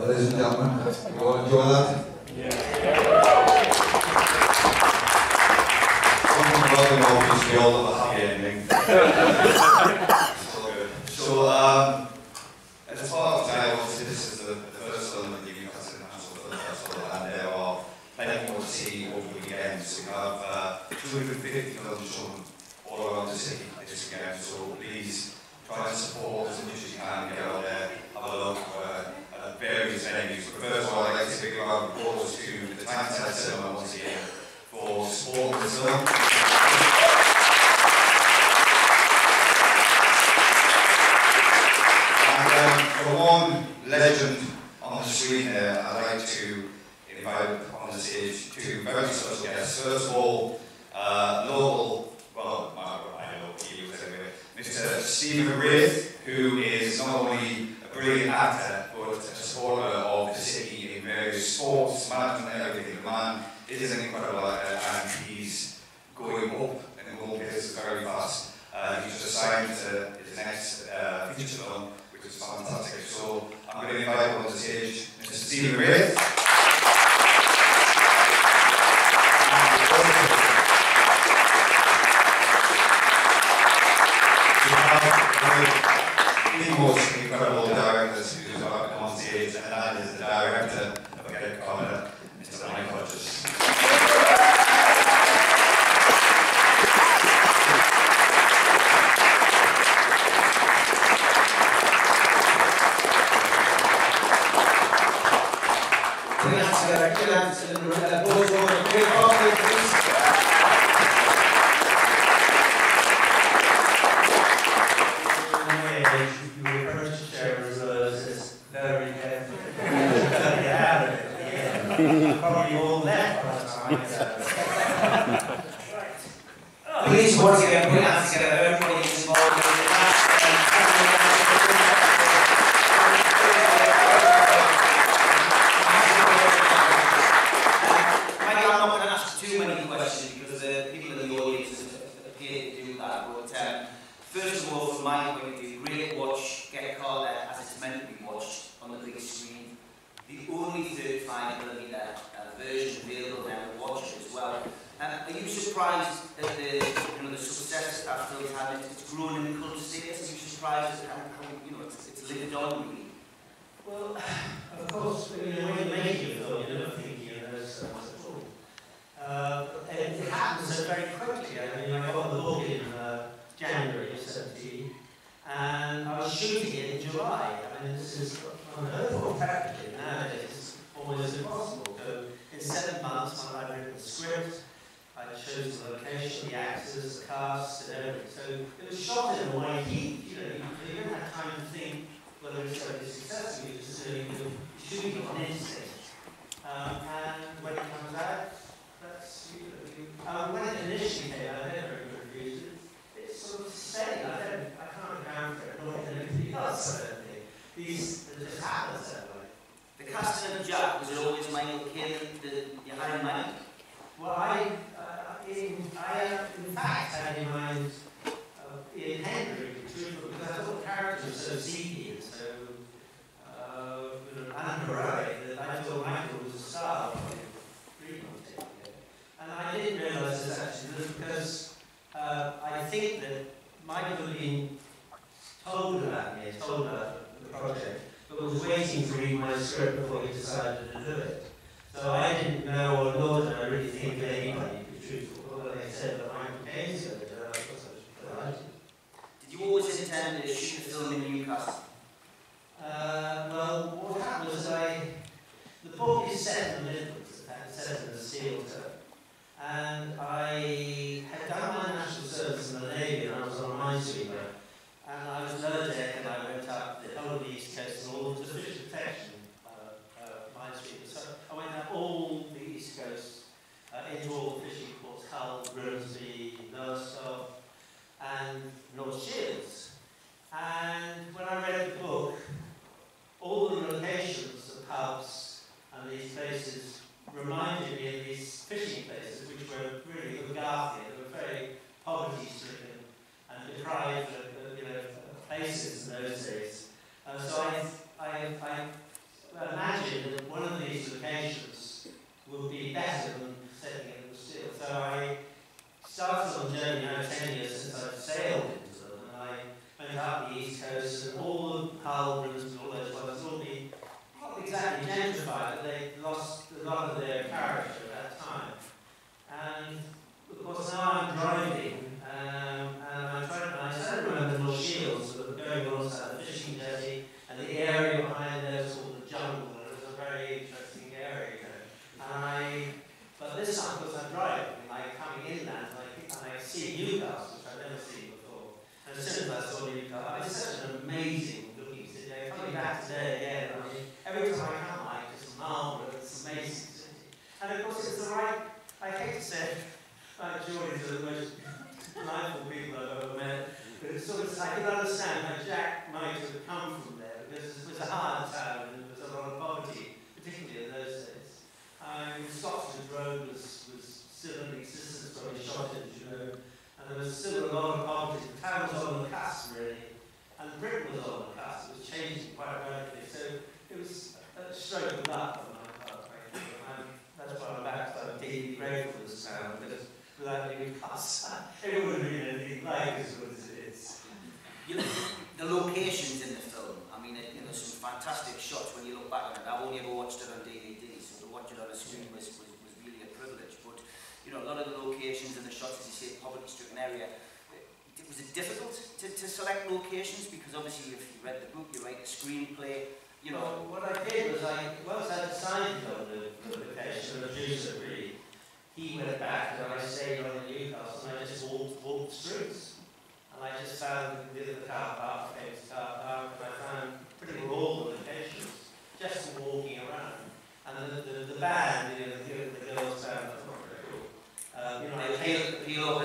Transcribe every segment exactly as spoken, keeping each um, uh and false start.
ladies and gentlemen. You all enjoy that? Yeah. Something about the notice, we all have a happy ending. So good. So, um, as part of tonight, obviously this is the, the first film at the Newcastle International Film Festival, and there are plenty more to see over the weekend. So we have uh, two hundred fifty films shown all around the city this weekend, so please try and support as much as you can, get out there, have a look uh, at various venues. But first of all, I'd like to give a round of applause to the Tyneside Cinema once again for supporting this film. And um, for one legend on the screen there, I'd like to invite on the stage two very special guests. First of all, uh, local, well, I know he was anyway, Mister Steve Wraith, who is not only a brilliant actor, but a supporter of the city in various sports, management and everything. The man is an incredible actor, and he's going up in the goal pace very fast. Uh, he's just signed to his next uh, feature film, which is fantastic. So I'm going to invite him on the stage, Mister Steve Wraith. The most incredible directors who's about to come on stage, and that is the director of Get Corner, Mister Mike Hodges. Please, once again, put your hands together, everybody is involved in the last Mike, I'm not going to ask too many questions because the people in the audience appear to do that, but um, first of all, from my point of view, great watch Get Carter as it's meant to be watched on the big screen. The only thirty-five millimeter uh, version available now to watch it as well. Um, are you surprised at the, you know, the success that film's had? It's grown in cult status. Are you surprised at how, how you know, it's, it's lived on, really? Well, of course, you know, when you make a film, you don't think you know so much at all. Uh, and it happens so very quickly. I mean, I got the book in uh, January of seventeen, and I was shooting it in July. I mean, this is unheard of practically. Nowadays, it's almost impossible. So, in seven months, when I'd written the script, I chose the location, the actors, the cast, and everything. So it was shot in a way heat. You know, you, you didn't have time to think whether it's going to be successful. You just really do shooting on instinct. Um, and when it comes out, that's you know. You, um, when it initially came out, I had very good reviews. It, it's sort of steady. I don't, I can't account for it. Not in anything else. I don't think these it just happens that way. The casting of Jack, was it always Michael Caine that you had in mind? Well, I. In, I, in fact, had in mind uh, Ian Henry, because I thought the character was so seedy and so uh, unheroic that I thought Michael was a star when reading on it. And I didn't realise this actually because uh, I think that Michael had been told about me, told about the project, but was waiting to read my script before he decided to do it. So I didn't know, or nor did I really think that anybody could be truthful. Although they said that Michael Caine's going to do it, I was delighted. Did you always intend to shoot the film in Newcastle? Uh, well, what happened was I, the book is set in the Midlands, it's set in the steel turf. And I had done my national service in the Navy and I was on a minesweeper. And I was lower deck and I went up the whole of the East Coast and all the fish protection uh, uh, minesweepers. So I went up all the East Coast uh, into all the fishing ports, Hull, Grimsby, Lowestoft, and North Shields. And when I read the book, all the locations, the pubs and these places reminded me of these fishing places, which were really Hogarthian. They were very poverty-stricken and deprived of, you know, places in those days. Uh, so I, I, I imagined And of course it's the right, I hate to say it, like Geordies are the most delightful people I've ever met, but it's sort of, I can understand how Jack might have come from there, because it was a hard town and there was a lot of poverty, particularly in those days. Um, Scotland Road was, was still in existence when we shot it, as you know, and there was still a lot of poverty. The town was on the cusp, really, and Britain was on the cusp. It was changing quite rapidly, so it was a stroke of luck on my part, frankly. And that's why I'm back to I'm deeply grateful for this town, because without Newcastle, it wouldn't have been anything like as good as it is. You know, the locations in the film, I mean, it, you know, some fantastic shots when you look back on it. I've only ever watched it on D V D, so to watch it on a screen was, was, was really a privilege. But, you know, a lot of the locations and the shots, as you say, poverty-stricken area, was it difficult to, to select locations? Because obviously if you read the book, you write the screenplay, you know. Well, what I did was I, once I decided on the location, the producer really, he went back and I stayed on in Newcastle and I just walked, walked the streets. And I just found the the car park, the famous car park, and I found pretty well all the locations, just from walking around. And the, the, the band, you know, the, the girls' band, that's not very cool. Um, you know, I came, Peel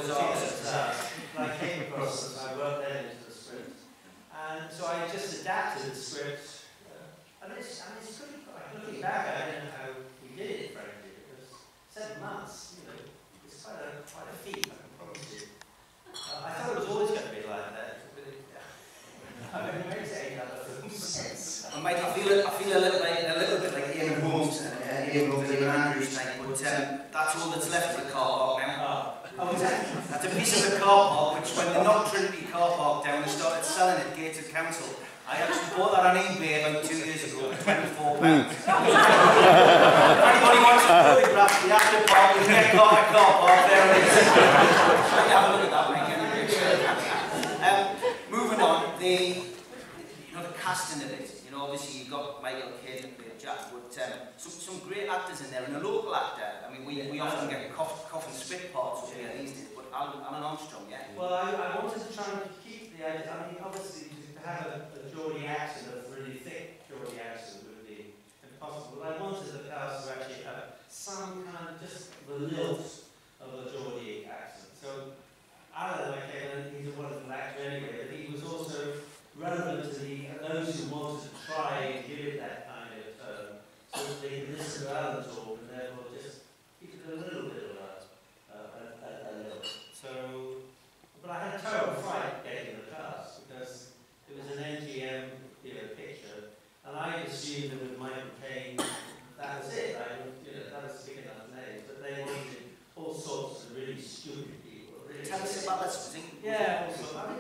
I came across this, I worked then into the script. And so I just adapted the script. Uh, and it's, and it's pretty, looking back, I don't know how we did it, frankly, because seven months, you know, it's quite a, quite a feat, I can promise you. Uh, I thought it was always going to be like that. But it, uh, I've been made to eight other films since. Well, Mike, I feel, I feel a little like a little bit like Ian Holmes and uh, Ian William Andrews type, but um, that's all that's left of the car park now. Oh, oh, exactly. That's a piece of the car park which, when they knocked Trinity car park down and started selling it, Gated Council, I actually bought that on eBay about two years ago for twenty-four pounds. If anybody wants to photograph the after park, you can get car car park, there it is. Have a look at that, Mike. Um, moving on, the you know the casting of it. You know, obviously you've got Michael Caine and Peter Jack, but um, some some great actors in there, and a local actor. I mean, we we often get cough, cough and spit parts up here these days, but Alan, Alan Armstrong, yeah. Well, I, I wanted to try and keep the idea. I mean, obviously to have a, a Geordie accent, a really thick Geordie accent would be impossible. But I wanted the cast to actually have some kind of just the lilt of a Geordie accent. So Alan, okay, and he's a wonderful actor anyway, but he was also relevant to the, those who wanted to try and give it that kind of term, so that they could listen to Alan talk and therefore just keep it a little bit of a, a, a, a lilt. So, but I had a terrible fright getting the cast because it was an N G M, you know, picture, and I assumed that with Michael Caine, that was it. I, you know, that was big enough names, but they wanted all sorts of really stupid people. Really Tell us about this. Yeah, also, I mean,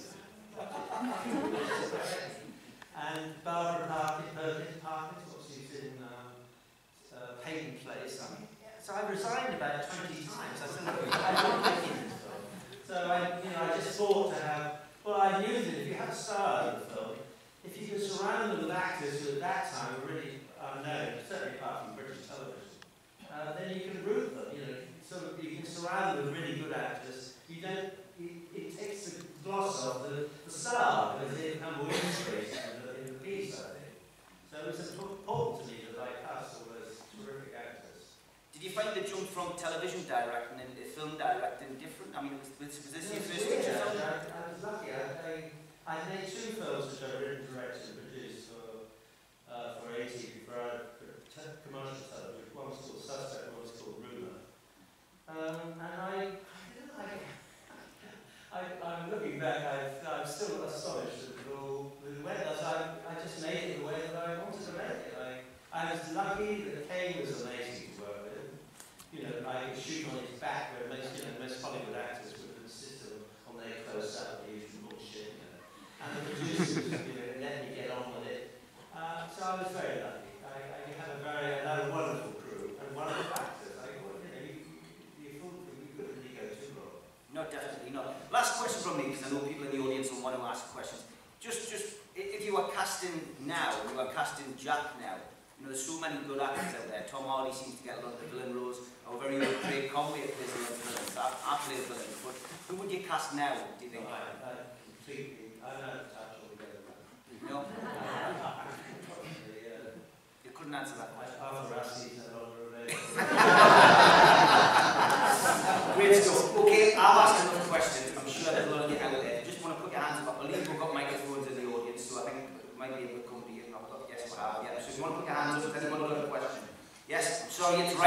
and Barbara Parkin, Perkins, Parkins, what she's in um, uh, Payton Place. I mean, yeah, so I resigned about twenty times. I said, I don't like it. So I, you know, I just thought to have. Well, I knew that if you had a star in the film, if you could surround them with actors who at that time were really unknown, certainly apart from British television, uh, then you can root them. You know, sort of you can surround them with really good actors. You don't. It, it takes the gloss off the, the star because they become more integrated in the, in the piece, I think. So it was important to me that I cast all those terrific actors. Did you find the jump from television directing and film directing different? I mean, was, was, was this your first feature film? I, I was lucky. I, I, I made two films which I've written, directed, and produced for uh, for A T V, for, uh, for commercial television. One was called Suspect, one was called Rumour. Um, and I, I, I, I'm looking back. I've, I'm still astonished at the all the way that I, I just made it the way that I wanted to make it. I, I was lucky that Caine was amazing to work with. You know, I could shoot on his back, where most, you know, most Hollywood actors would insist on their close-up, the usual bullshit, you know. And the producers, you know, let me get on with it. Uh, so I was very lucky. I, I had a very, I had a wonderful crew and wonderful actors. I, you know, you, you, you, you couldn't really go too wrong. No, definitely not. Last question from me, because I know people in the audience will want to ask questions. Just, just if you were casting now, you were casting Jack now. You know, there's so many good actors out there. Tom Hardy seems to get a lot of the villain roles. Our very own Craig Conway plays a lot of villains. I, I play villains, but who would you cast now? Do you think? No, I, I completely. I don't touch altogether. No. Probably, uh, You couldn't answer that question. Arthur Rassi is no longer available.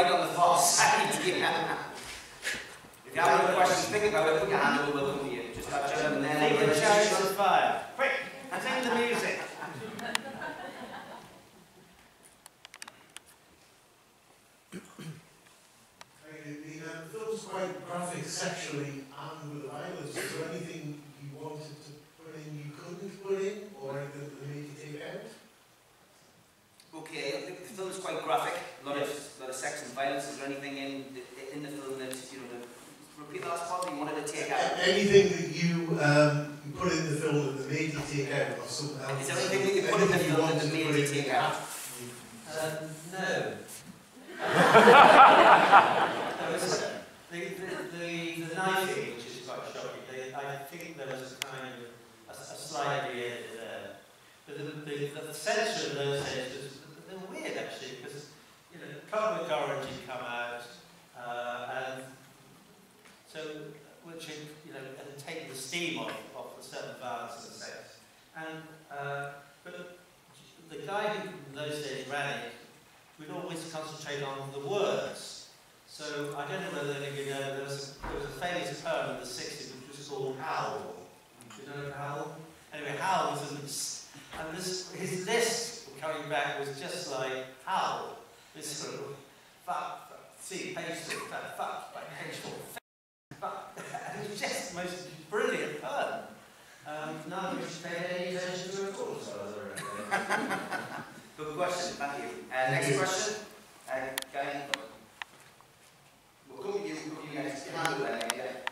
right on the far side. Yeah. If you have any questions, think about it, put your hand over, we'll come to you. Just that gentleman there. Take the chariots of fire. Quick, sing the music. The film's quite graphic sexually and with violence. Is there anything you wanted to put in you couldn't put in, or anything that made you take out? Okay, the, the film is quite graphic. A lot of, a lot of sex and violence. Is there anything in the, in the film that, you know, the, repeat the last part that you wanted to take out? Anything that you um, put in the film that made you take out, or something else? Is there anything that you put in the film that made you take out? Uh, no. There was a, the, the, the, the knifing, which is quite shocking, they, I think there was a kind of a, a slight re-edit there. But the, the, the censor in those days was they were weird actually, because you know, Cosmic Orange had come out, uh, and so which had, you know, had taken the steam off, off the certain violence and sex. And uh, but the guy who in those days ran it would always concentrate on the words. So I don't know whether any of you know, there was, there was a famous poem in the sixties which was called Howl. Do you know Howl? Anyway, Howl was an, and this, his list coming back was just like Howl. This sort of fuck, fuck, see, page two, fuck, fuck, by page four, fuck. And it was just the most brilliant poem. Um, none of which paid any attention to it at all, as far as I remember. Good question, thank you. Uh, next question. Uh, Guy. We'll come to you, come to you next. Your hand there, yeah.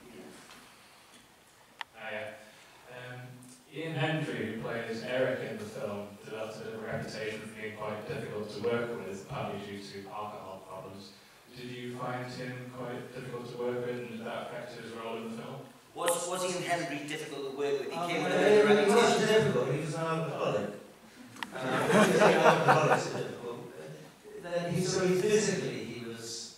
Hiya. Um, Ian Hendry, who plays Eric in the film, developed a reputation for being quite difficult to work with, partly due to alcohol problems. Did you find him quite difficult to work with, and did that affect his role in the film? Was, was Ian Hendry difficult to work with? He Um, came with uh, a he reputation. wasn't difficult, he was an alcoholic. Uh, he was an alcoholic, so difficult. Then he, so he physically, he was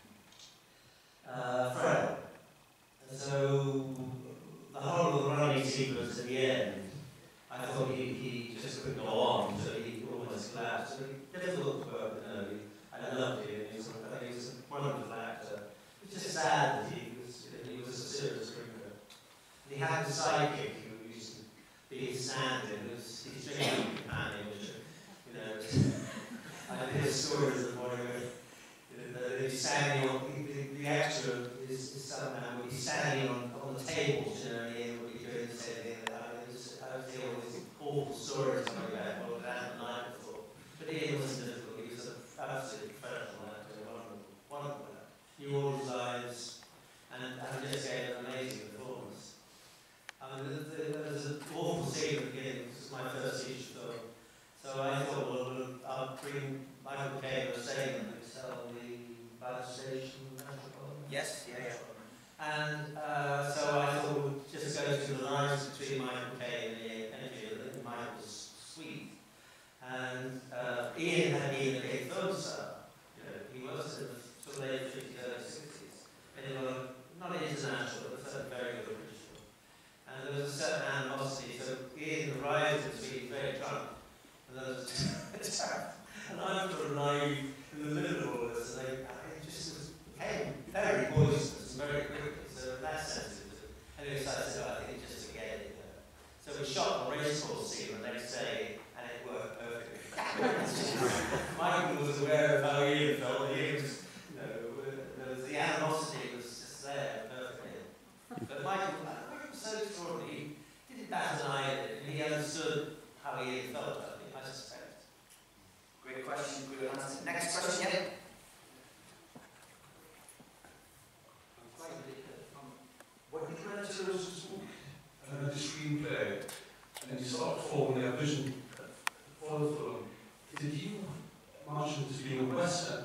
uh, frail. And so the whole of the running sequence at the end, I thought he, he just couldn't go on, so he almost collapsed. So he difficult to work with, you know, I loved him, he was, I think he was a wonderful actor. It was just sad that he was, he was a serious drinker. And he had a sidekick who used to be his stand-in, who was his drinking companion, which, you know, I hear stories of one where he's standing on, the, the actor is, is somehow, he's standing on, on the tables, you know, and he would be doing the same thing. I was, I was hearing all these awful stories like that, what had happened the night before. But Ian wasn't difficult, he was an absolutely incredible actor, wonderful, wonderful actor. Knew all his lines, and, and just gave an amazing performance. I mean, there was an awful scene at the beginning, this was my first feature film. So I thought, well, I'll bring Michael Caine to say them, tell the Ballast Station Metropolitan. Yes, yeah, yeah. And uh, so I thought we'll just go through the lines between Michael Caine and Ian Hendry. I think Michael's sweet. And uh, Ian had been a big film star. You know, he was in the sort of late fifties, early sixties. And he was not international, but a very good British film. And there was a certain animosity. So Ian arrived at being very drunk. And there was and I'm sort of naive in the middle of all this, and I, I just was, became very boisterous very quickly. So in that sense, it was. Anyway, so I said, oh, I think just forget it. So we shot a racecourse scene the next day, and it worked perfectly. Michael was aware of how Ian felt. He was, you know, there was the animosity was just there perfectly. But Michael, Michael was so extraordinary. He didn't bat an eye at it, and he understood how Ian felt. I think, I suspect. Great question, great answer. Next question, yeah? When you read Terrorism's book and read the screenplay, and you started forming a vision for the film, did you imagine it as being a Western?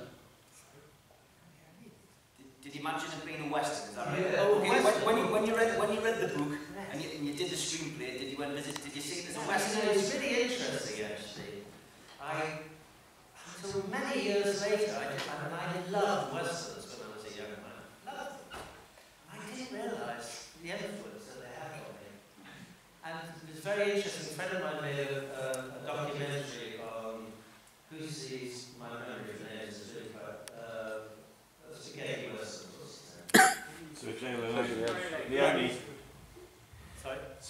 Did, did you imagine it being a Western? Is that right? Yeah. Okay, when, when, you, when, you read, when you read the book and you, and you did the screenplay, did you, when, did you see it as a Western? It's really interesting, actually. I, until many years later, I, did, I, mean, I loved westerns when I was a young man. Loved them. I didn't realise the influence that they had on me. And it was very interesting. A friend of mine made a, a, a documentary on who's these, my memory of names is really quite, uh,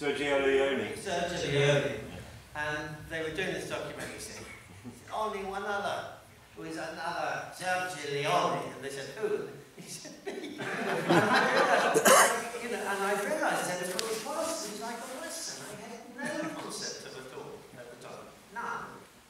Sergio Leone. Sergio Leone. And they were doing this documentary, saying, only one other, who is another Sergio Leone. And they said, who? He said, me. and I realised, you know, and I realised that it was, it was like a Western. I had no concept of it all at the time. None.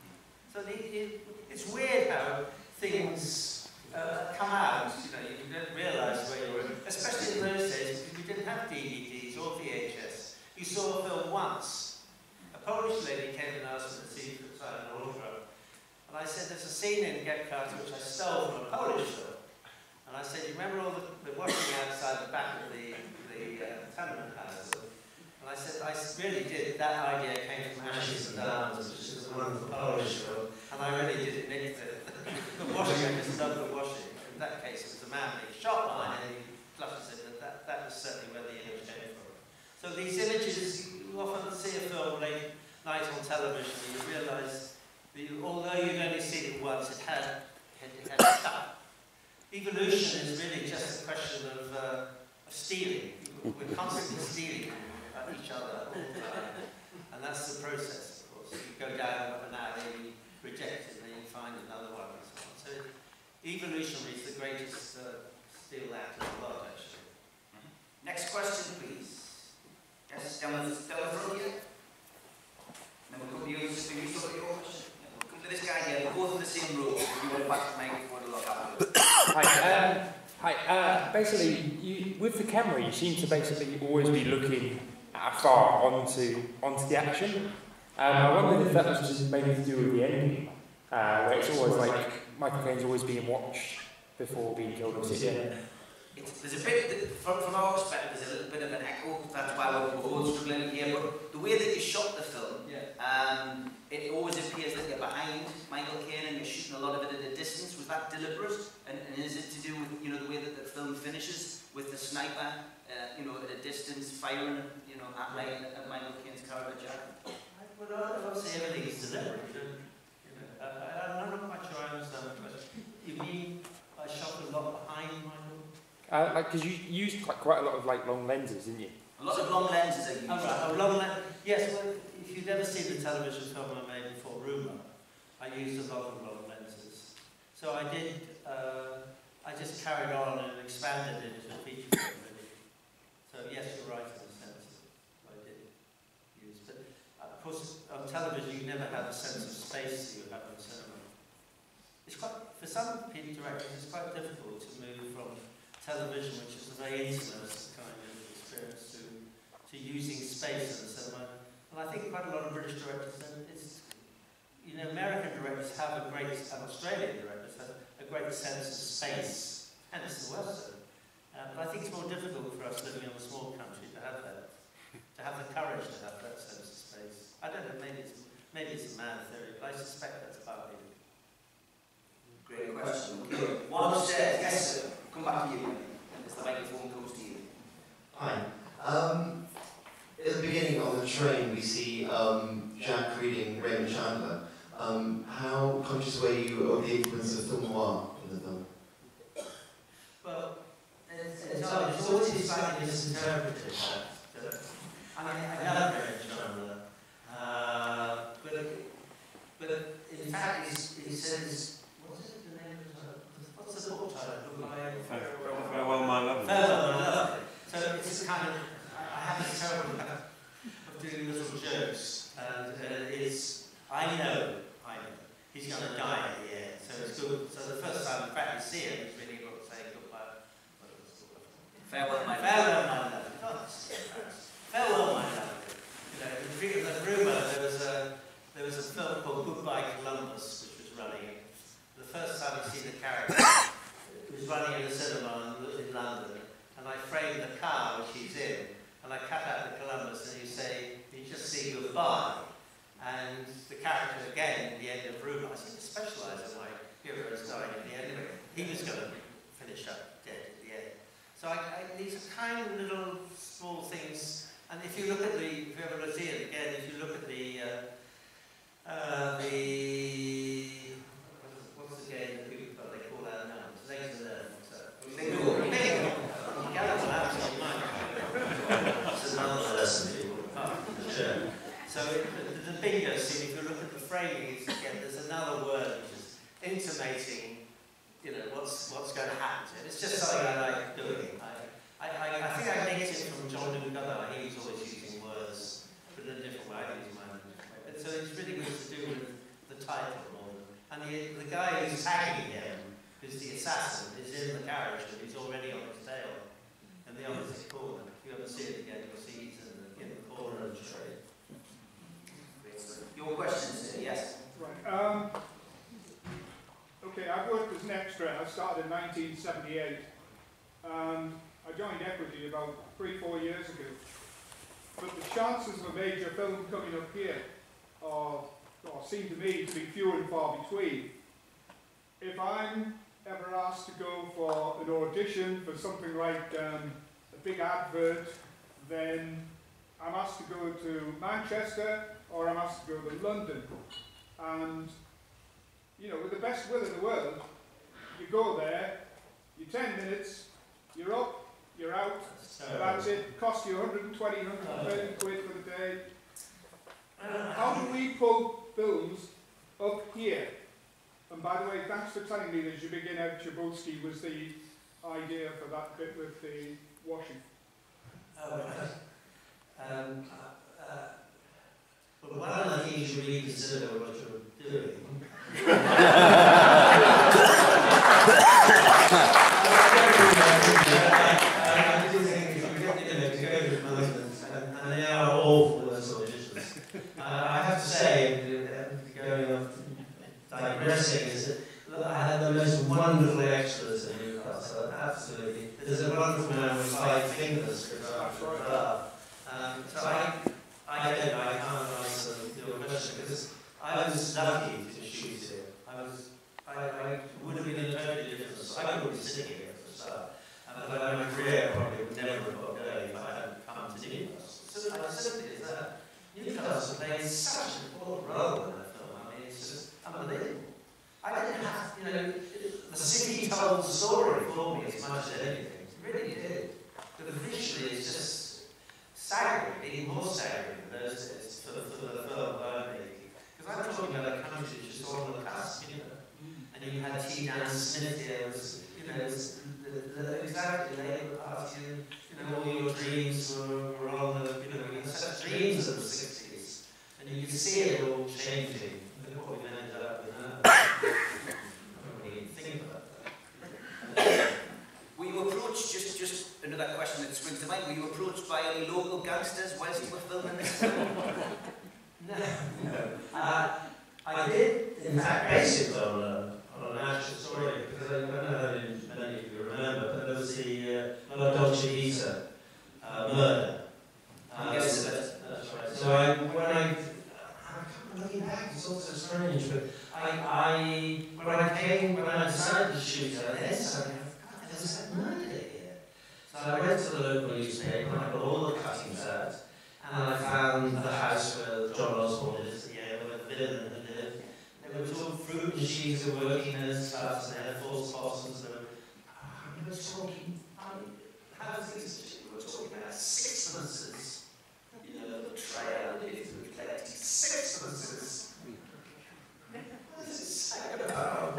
So the, it, it's weird how things uh, come out, you know, you don't realise where you were, especially in those days, because we didn't have D V Ds or V H S. You saw a film once. A Polish lady came and asked me to see if it was an autograph. And I said, there's a scene in Get Carter which I stole from a Polish film. And I said, you remember all the, the washing outside the back of the, the uh, tenement house? And I said, I really did. That idea came from Ashes and Diamonds, which is a wonderful Polish film. And I really did admit that the washing, I just love the washing. In that case, it was a man being shot behind and he flushes it, and that, that was certainly where the image came from. So these images, you often see a film late night on television, and you realise that you, although you've only seen it once, it had, it had stuck. Evolution is really just a question of, uh, of stealing. We're constantly stealing at each other all the time. And that's the process, of course. You go down an alley, you reject it, and then you find another one, and so on. So evolutionary is the greatest uh, steal act in the world, actually. Mm-hmm. Next question, please. Yes, down the front here. And then we'll come to you, just you sort your question. We'll come to this guy here, we're both in the same row. If you want to back the microphone to look afterwards. Hi, um, hi. Uh, basically, you, with the camera, you seem to basically always be looking afar onto onto the action. Um, I wondered if that was just maybe to do with the ending, uh, where it's always like Michael Caine's always being watched before being killed or something. It's, there's a bit, from, from our perspective, there's a little bit of an echo. That's why we're both struggling here. But the way that you shot the film, Yeah. um, it always appears that you're behind Michael Caine and you're shooting a lot of it at a distance. Was that deliberate? And, and is it to do with, you know, the way that the film finishes with the sniper, uh, you know, at a distance, firing, you know, at, Michael, at Michael Caine's character Jack? Well, I don't say everything is deliberate. You know, you know, uh, I'm not quite sure I understand the question. You mean I shot a lot behind Michael? Uh, like, because you used quite, quite a lot of like long lenses, didn't you? A lot of long lenses are used. Oh, right. Oh, long lens. Yes, well, if you've ever seen the television film I made before, Rumour, I used a lot of long lenses. So I did, uh, I just carried on and expanded it into a feature film, really. So yes, you're right in the sense that I did use. But uh, of course, on television you never have the sense of space that you have in cinema. It's quite, for some people directors, it's quite difficult to move from television, which is a very intimate kind of experience, to, to using space in the cinema. And I think quite a lot of British directors, and it's, you know, American directors have a great, and Australian directors have a great sense of space, and it's the Western. Uh, but I think it's more difficult for us living in a small country to have that, to have the courage to have that sense of space. I don't know, maybe it's, maybe it's a mad theory, but I suspect that's partly it. Great question. Okay. One upstairs. Yes, sir. Come back to you as the microphone comes to you. Hi. Um, at the beginning on the train, we see um, Jack reading Raymond Chandler. Um, how conscious were you of the influence of film noir in the film? Well, it's, it's, it's always slightly misinterpreted. That, I mean, I love Raymond Chandler, uh, but, but in fact, he says, what's it, the name of the, what's the book title? Farewell, my love. Farewell, my love. So it's kind of, I have this terrible habit of doing little jokes, and uh, it's, I know, I know, he's going to die at the end, so it's good. So the first time, in fact, you see him, it's really good to say goodbye. Farewell, my love. Farewell, my love. Oh, farewell, my love. You know, in the Rumour, there was a there was a film called Goodbye Columbus, which was running. The first time you see the character, it was running in the cinema in, in London, and I framed the car which he's in, and I cut out the Columbus, and you say, you just see goodbye. And the character again, at the end of Rumour, I seem to specialise in my heroes dying at the end of it. He was going to finish up dead at the end. So I, I, these are kind of little small things. And if you look at the, if you ever see it again, if you look at the, uh, uh, the, what's the game that people, well, they call that now? It's legs and learn. Bingo. Bingo. You get it, that's your mind. It's another lesson. Oh, framing is, again, there's another word which is intimating, you know, what's what's going to happen to it. It's just something I like doing. I, I, I think I nicked it from John Newcastle. He was always using words, but in a different way. I use mine in a different way. But so it's really good to do with the title more than. And the, the guy who's tagging him, who's the assassin, is in the carriage and he's already on his tail in the opposite corner. If you ever see it again, you'll see he's in the, in the corner of the tree. Your questions, yes? Right. Um, okay, I've worked as an extra. I started in nineteen seventy-eight. Um, I joined Equity about three, four years ago. But the chances of a major film coming up here are, or seem to me to be few and far between. If I'm ever asked to go for an audition for something like um, a big advert, then I'm asked to go to Manchester or I'm asked to go to London. And, you know, with the best will in the world, you go there, you're ten minutes, you're up, you're out, that's it. Cost you one hundred twenty, one hundred thirty quid for the day. How do we pull films up here? And by the way, thanks for telling me that Zbigniew Cebulski was the idea for that bit with the washing. Oh, right. Um, uh, uh, well, one of the things you reconsider what you're doing. I do think if you get, you know, to go to Muslims, and, and they are awful as auditions. Uh, I have to say, uh, going on, digressing, is that look, I had the most wonderful extras in Newcastle, absolutely. There's a wonderful man with five fingers, for example. Um, so I, I don't know, I can't answer your question, because I was lucky to shoot here. I was, I, I would have been in a totally different, so I would be sitting here for a start. And but my career probably would never have got going if I hadn't come to Newcastle. So I simply is that Newcastle plays such an important role in that film. I mean, it's just unbelievable. I didn't have, you know, the city told the story for me as much as anything. It really did. But visually, it's just staggering, even more staggering than those days for, for the film only. Because I'm talking about a country just on the cusp, you know. And you had T. Dan Smith here, was, you know, was the, the, exactly the Labour Party, and, you know, all your dreams were, were on the, you know, we had such dreams of the sixties. And you can see it all changing. Look what we've ended up with now. I don't really think about that. Were you approached, just, just another question that springs to mind, were you approached by any local gangsters whilst you were filming this film? No, no. Uh, I did, in fact, base it on, uh, on an actual story, because I don't know how many of you remember, but there was the uh, La Dolce Vita uh, murder. Uh, yes, that's, that's right. So I, when I, I'm looking back, it's all so strange, but I, I, when I came, when I decided to shoot her, then suddenly I thought, there's that murder here. So I went to the local newspaper and I got all the cuttings out, and I found the house where John Osborne is, yeah, where the villain had lived. There was all fruit and cheese were working in and stuff, and they had false possums. And we were talking, um, how things, we were talking about sixpences. You know, the trail, it is reflecting sixpences. What does it say about?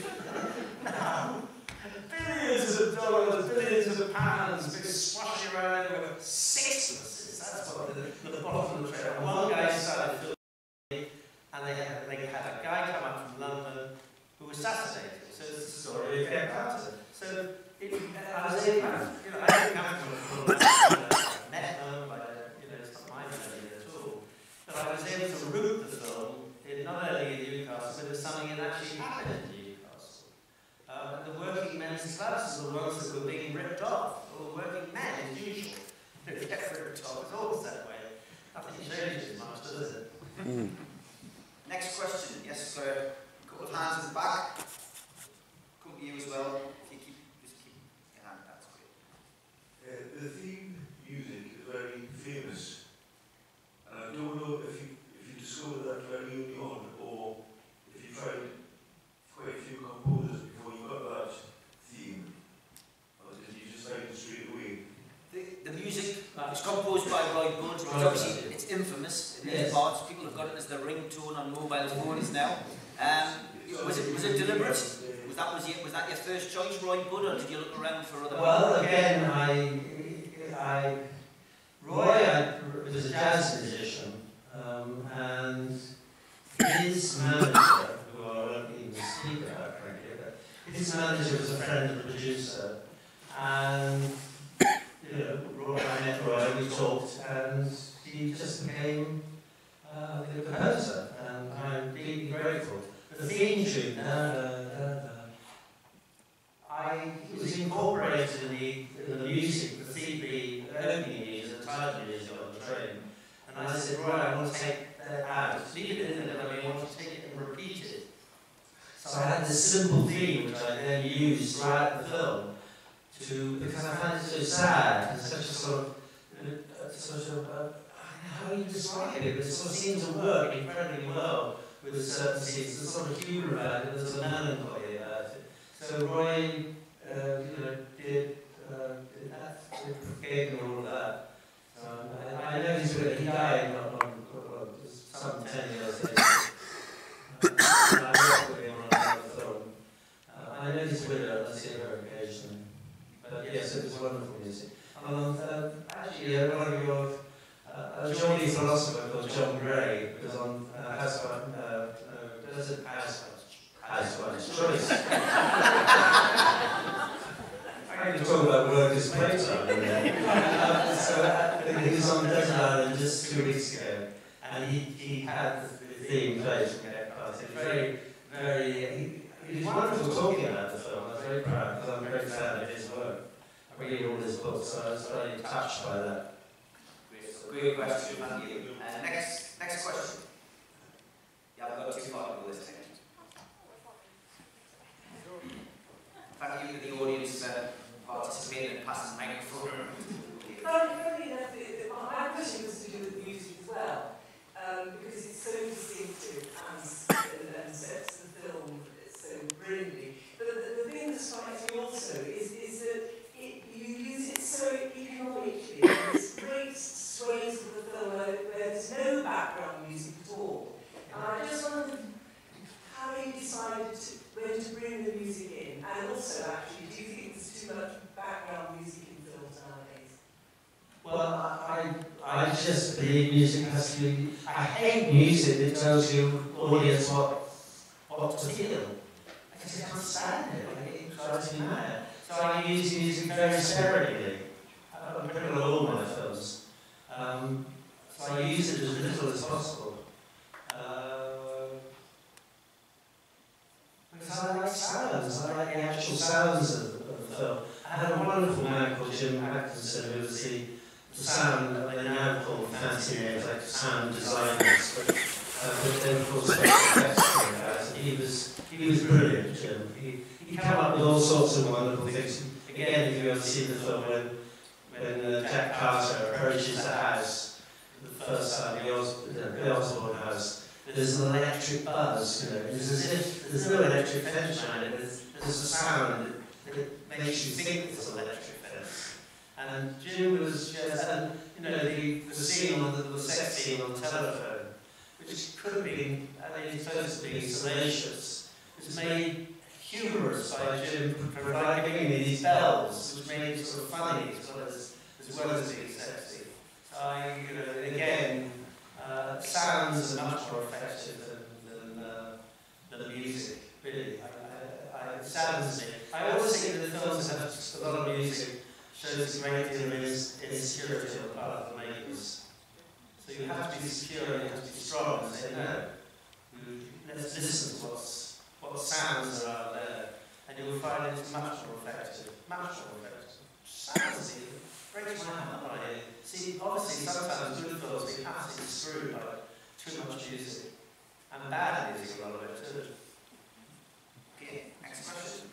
Now, billions of dollars, billions of pounds, been swashing around with sixpences. That's what the, the bottom of the trail. One guy started filming, and they had, they had a guy come up from London who was assassinated. So it's the story of Ed Carter. So it, I was able, you know, I didn't come from a film, I met them, I, you know, it's not my memory at all. But I was able to root the film in not only in Newcastle, but in something that actually happened in Newcastle. Um, and the working men's clubs were the ones that were being ripped off, or working men as usual. If you get ripped off, it's always that way. Nothing changes much, does it? Mm. Next question, yes, sir. A couple of hands in the back. Come to you as well. If you keep, just keep your hand, that's great. Uh, the theme music is very famous. And I don't know if you, if you discovered that very early on, or if you tried quite a few composers before you got that theme. Or did you just find it straight away? The, the music is composed by Roy Budd. It's obviously it's infamous in these Yes. parts. People have got it as the ringtone on mobile phones now. Um, was it was it deliberate? Was that was, your, was that your first choice, Roy Budd, or did you look around for other? Well, again, I, I, Roy I, was a jazz musician, um, and his manager, who I won't even speak about, frankly, but his manager was a friend of the producer, and you know, Roy, I met Roy, we talked, and he just became uh, the composer, and I'm deeply grateful. The theme tune, da, da, da, da, I, it was incorporated in the, in the music, the theme, the opening music, the title music on the train, and I said, Roy, I want to take that out, leave it in there, but I want to take it and repeat it. So I had this simple theme, which I then used throughout the film, to, because I find it so sad, and such a sort of, uh, sort of, uh, how do you describe it, but it sort of seems to work incredibly well with certain scenes. There's a sort of humour about it, there's a melancholy about it. So Roy, uh, you know, did, uh, did that, gave me all of that. Um, I, I know he's with it, he died not long, well, just some ten years later. Uh, and I worked with him on another film. Uh, I know he's with her, I see her occasionally. But yes, it was wonderful music. And uh, actually, uh, one of your, uh, a jolly philosopher called John Gray was on uh, Housewife, uh, no, does it Housewife? Housewife's Choice. I can talk about workers' playtime. uh, so uh, he was on Desert Island just two weeks ago, and he, he had the theme played from that part. It was very, very, he, he was wonderful talking about the film. I was very proud, because I'm a great fan of his work. I read all his books, so I was very touched by that. Great question, thank you. Uh, next, next question. Yeah, I've got too far to go this time. Thank you to the audience for uh, participating and passing the microphone. Funny enough, my question was to do with music as well, um, because it's so distinctive and, and sets the film so brilliantly. But the, the thing that strikes me also is, is that it, you use it so economically. There's great sways of the film where, where there's no background music at all. And I just wondered how you decided to, when to bring the music in, and also actually, do you think there's too much background music in films nowadays? Well, I, I just believe music has to be, I hate music that tells you, audience, what, what to feel. I just can't stand it, it drives me mad. So I use music very sparingly. I'm critical of all my films. Um, so I use it as little as possible. Uh, because I like sounds, I like the actual sounds of, of the film. I had a wonderful man called Jim Atkinson, who was the, the sound that they now call fancy names, like sound designers. But, uh, but then, of course, like, he was he was brilliant, Jim. He he came up with all sorts of wonderful things. Again, if you ever see the film when when uh, Jack Carter approaches the house the first time, the, Os you know, the Osborne house, there's an electric buzz, you know. It's as if there's no electric fence around it. There's, there's a sound that, that makes you think there's an electric fence. And Jim was just, and you know, the, the scene on the, the sex scene on the telephone, which could have been, I mean, supposed to be salacious, was made humorous by Jim providing me these bells, which made it sort of funny as well as, as, well as being sexy. So I, you know, again, uh, sounds are much more effective than, than, uh, than music, really. I, I, I, it sounds me. I always think that the films that have a lot of music shows a great deal of insecurity on the part of the makers. So you have to be secure and you have to be strong and say, no, let's listen to what's, what sounds are out there, and you will find it's much more effective. Much more effective. Sounds even breaks my heart when I see, obviously, sometimes good films get absolutely screwed by too much music, and bad music a lot of it too. Okay, next question.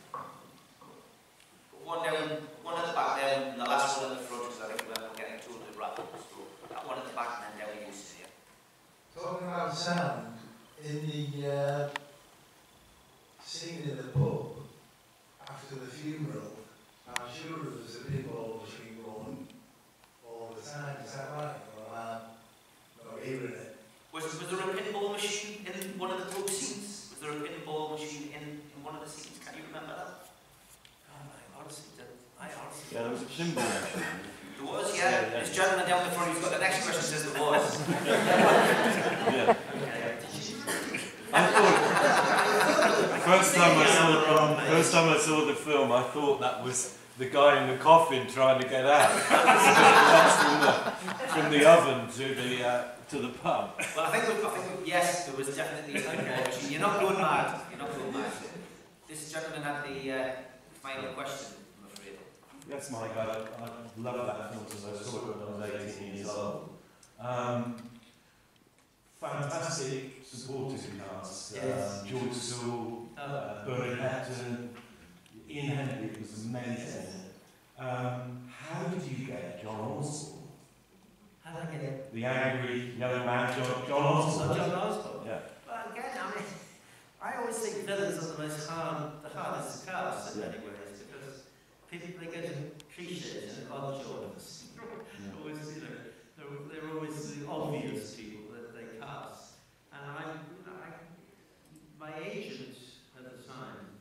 One down, one at the back there, and the last one at the front, because I think we're getting totally wrapped up. So that one at the back, and then down you see it. Talking about sound, in the uh, scene in the pub after the funeral, I'm sure there was a pinball machine going all the time. Is that right? Or am I not Yeah, there was a symbol. There was, yeah. This gentleman down the front who's got the next question says there was. Yeah. I thought, first time I saw, first time I saw the film, I thought that was the guy in the coffin trying to get out. That's from the, from the oven to the uh, to the pub. Well, I think, I think yes, there was definitely. Okay, you're not going mad. You're not going mad. This gentleman had the uh, final question, I'm afraid. Yes, Mike, I, I love that film since I saw it when I was eighteen years old. Um, fantastic supporting cast. Yes. Um, George Sewell, uh, Bernard Hepton, Ian Henry was amazing. Um, how did you get John Osborne? How did I get it? The angry yellow man, John, John Osborne. Oh, John Osborne? Yeah. Well, again, I mean, I always think villains are the most hard, the hardest to cast in many ways, because people, they go to cliches and odd jobs. Always, you know, they're, they're always the obvious people that they cast. And I, you know, I, my agent at the time,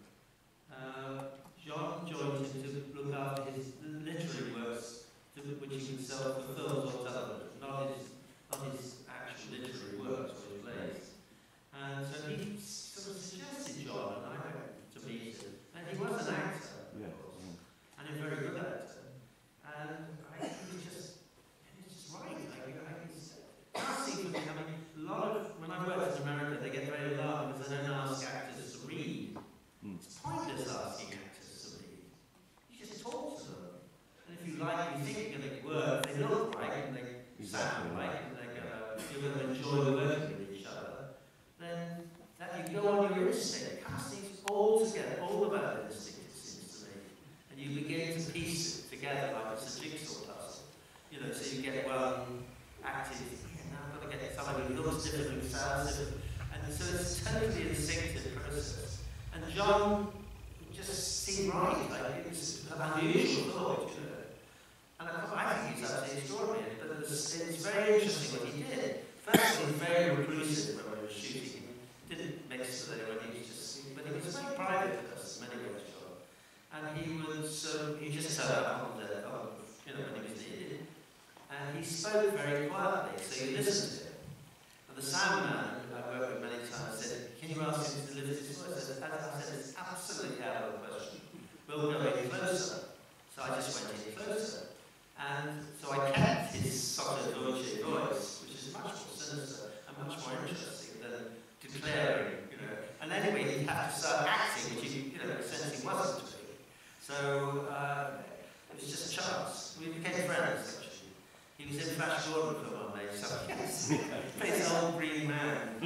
uh, John joined him to look after his literary works, to, which he would sell for films or television, not his, not his actual literary works or his plays. And so he sort of suggested John, and I went to meet him. And he was an actor, Yeah. of course, and a very good actor. And I think he was just, he was just right. Like, I was casting for me. I mean, a lot of, when I worked in America, they get very alarmed because they don't ask actors to read. Mm. It's pointless asking actors to read. You just talk to them. And if you like, you think you're going to work, they look right, and they sound right, and they're gonna, you're going to enjoy working with each other, then that you go on your instinct. Casting's all together, all about instinct, it seems to me. And you begin to piece it together like it's a jigsaw puzzle. You know, so you get one active, yeah, now I've got to get somebody who looks different, who sounds different. And so it's a totally instinctive process. And John just seemed right, like it was an unusual thought, you know. And I, I think he's actually extraordinary, but it was, it was very interesting what he did. First, he was very reclusive when we were shooting. He didn't mix with anyone, he was just, but he was a very private person, many ways, John. And he was, um, he just turned up on the, on, you know, when he was needed. And he spoke very quietly, so you listened to him. And the sound man, who I worked with many times, said, can you ask him to lift his voice? I said, I said, it's absolutely out of the question. We'll go in closer. So I just went in closer. And so I kept his sotto voce voice, which is much more sinister and much more interesting than declaring, you know. And anyway, he had to start acting, which he, you know, essentially wasn't doing. So uh, it was just a chance. We became friends, actually. He was in Flash Gordon for one day, so yes, he played an old green man.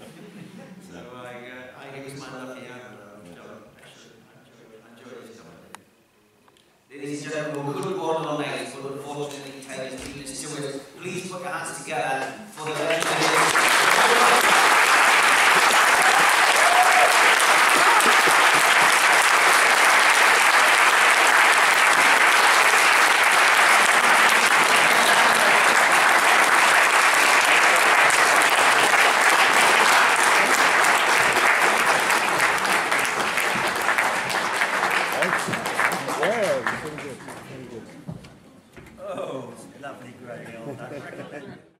So I, uh, I, he was my lucky hour, John. Actually, I enjoyed his company. Ladies and gentlemen, we could go on all night, but unfortunately time is beating us to it. Please put your hands together for the legendary. Oh, lovely grey old